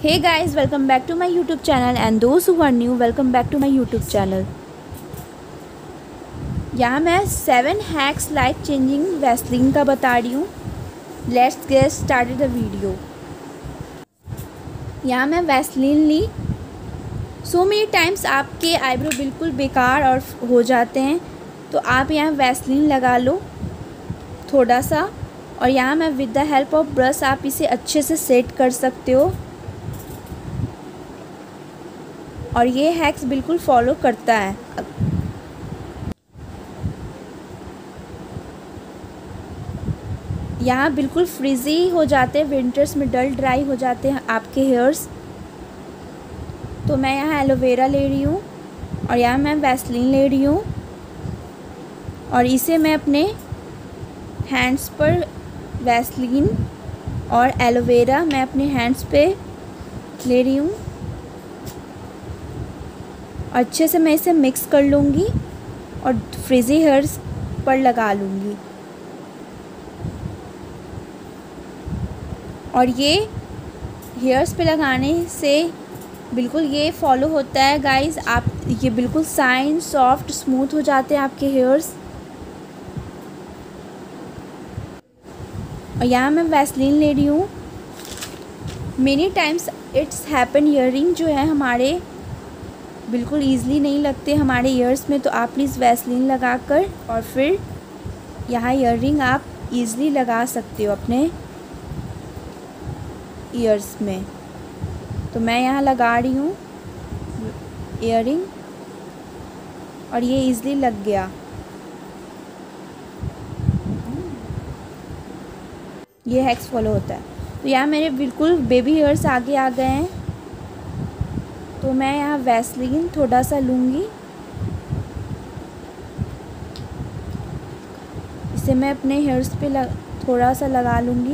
Hey guys, welcome back to my YouTube channel and those who are new, welcome back to my YouTube channel. यहाँ मैं 7 hacks life changing Vaseline का बता रही हूँ. Let's get started the video. यहाँ मैं Vaseline ली. So many times आपके आईब्रो बिल्कुल बेकार और हो जाते हैं, तो आप यहाँ वैसलीन लगा लो थोड़ा सा, और यहाँ मैं with the help of brush आप इसे अच्छे से सेट कर सकते हो. और ये हैक्स बिल्कुल फॉलो करता है. यहाँ बिल्कुल फ्रीजी हो जाते हैं, विंटर्स में डल ड्राई हो जाते हैं आपके हेयर्स. तो मैं यहाँ एलोवेरा ले रही हूँ और यहाँ मैं वैसलीन ले रही हूँ, और इसे मैं अपने हैंड्स पर वैसलीन और एलोवेरा मैं अपने हैंड्स पे ले रही हूँ. अच्छे से मैं इसे मिक्स कर लूँगी और फ्रीजी हेयर्स पर लगा लूँगी. और ये हेयर्स पे लगाने से बिल्कुल ये फॉलो होता है गाइस. आप ये बिल्कुल शाइन सॉफ्ट स्मूथ हो जाते हैं आपके हेयर्स. और यहाँ मैं वैसलीन ले रही हूँ. Many times it's happen earring जो है हमारे बिल्कुल ईज़िली नहीं लगते हमारे ईयर्स में, तो आप प्लीज़ वैसलीन लगाकर और फिर यहाँ ईयरिंग आप ईज़िली लगा सकते हो अपने ईयर्स में. तो मैं यहाँ लगा रही हूँ ईयरिंग और ये ईज़िली लग गया. ये हैक्स फॉलो होता है. तो यहाँ मेरे बिल्कुल बेबी हेयर्स आगे आ गए हैं, तो मैं यहाँ वैसलीन थोड़ा सा लूँगी. इसे मैं अपने हेयर्स पे थोड़ा सा लगा लूँगी.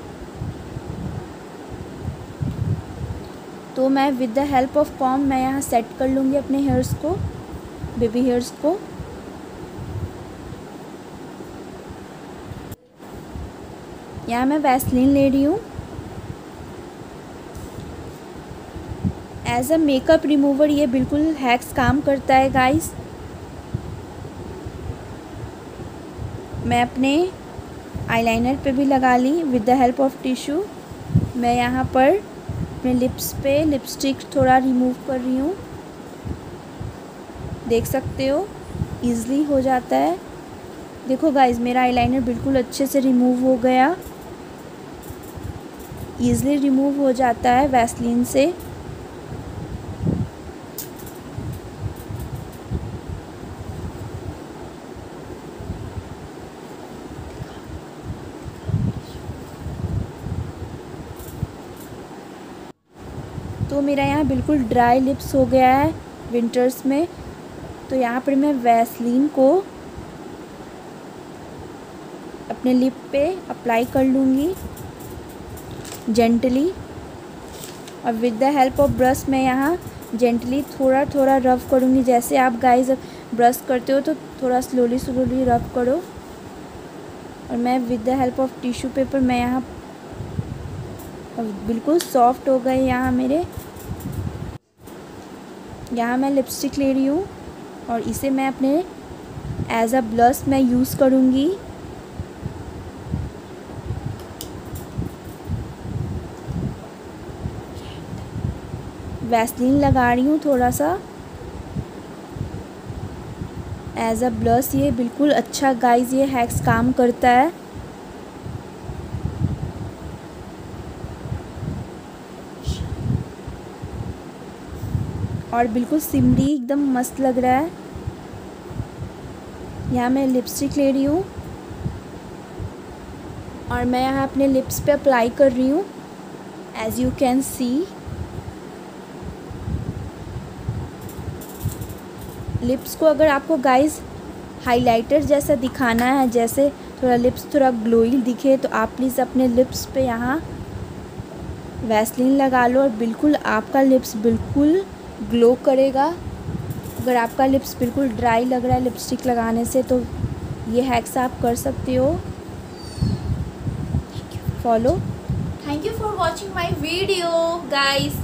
तो मैं with the help of comb मैं यहाँ सेट कर लूँगी अपने हेयर्स को, बेबी हेयर्स को. यहाँ मैं वैसलीन ले रही हूँ. एज अ मेकअप रिमूवर ये बिल्कुल हैक्स काम करता है गाइस. मैं अपने आईलाइनर पे भी लगा ली with the help of tissue. मैं यहाँ पर अपने लिप्स पे लिपस्टिक थोड़ा रिमूव कर रही हूँ. देख सकते हो ईज़िली हो जाता है. देखो गाइस मेरा आईलाइनर बिल्कुल अच्छे से रिमूव हो गया. ईज़िली रिमूव हो जाता है वैसलीन से. तो मेरा यहाँ बिल्कुल ड्राई लिप्स हो गया है विंटर्स में. तो यहाँ पर मैं वैसलीन को अपने लिप पे अप्लाई कर लूँगी जेंटली, और with the help of brush मैं यहाँ जेंटली थोड़ा थोड़ा रब करूँगी. जैसे आप गाइस ब्रश करते हो तो थोड़ा स्लोली स्लोली रब करो. और मैं with the help of tissue paper मैं यहाँ बिल्कुल सॉफ्ट हो गए यहाँ मेरे. यहाँ मैं लिपस्टिक ले रही हूँ और इसे मैं अपने एज अ ब्लश मैं यूज़ करूँगी. वैसलीन लगा रही हूँ थोड़ा सा एज अ ब्लश. ये बिल्कुल अच्छा गाइस ये हैक्स काम करता है. और बिल्कुल सिमरी एकदम मस्त लग रहा है. यहाँ मैं लिपस्टिक ले रही हूँ और मैं यहाँ अपने लिप्स पे अप्लाई कर रही हूँ as you can see. Lips को अगर आपको गाइस हाइलाइटर जैसा दिखाना है, जैसे थोड़ा लिप्स थोड़ा ग्लोई दिखे, तो आप प्लीज़ अपने लिप्स पे यहाँ वैसलीन लगा लो और बिल्कुल आपका लिप्स बिल्कुल ग्लो करेगा. अगर आपका लिप्स बिल्कुल ड्राई लग रहा है लिपस्टिक लगाने से, तो ये हैक्स आप कर सकते हो follow. Thank you for watching my video guys.